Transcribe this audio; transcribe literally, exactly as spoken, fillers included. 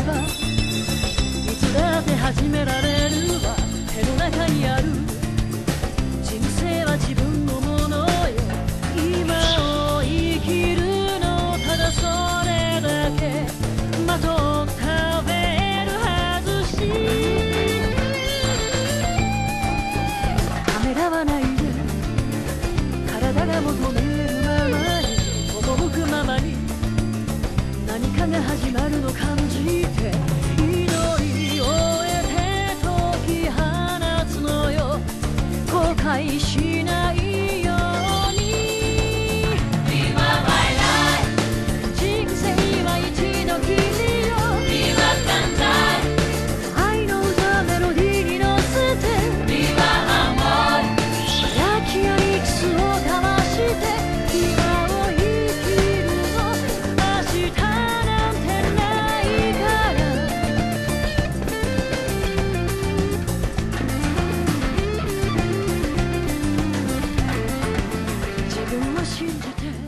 ばいつだって始められるわ。手の中にある人生は自分のものよ。今を生きるのただそれだけ。まとったベール外し、ためらわないで体が求めるままに赴くままに何かが始まるの感じて、祈り終えて解き放つのよ。後悔しないように。 Be my life 人生は一度きりよ。 Be my sunshine 愛の歌メロディーに乗せて。 Be my amor 抱き合いキスを交わして今を生きるの。明日なんてないから。自分を信じて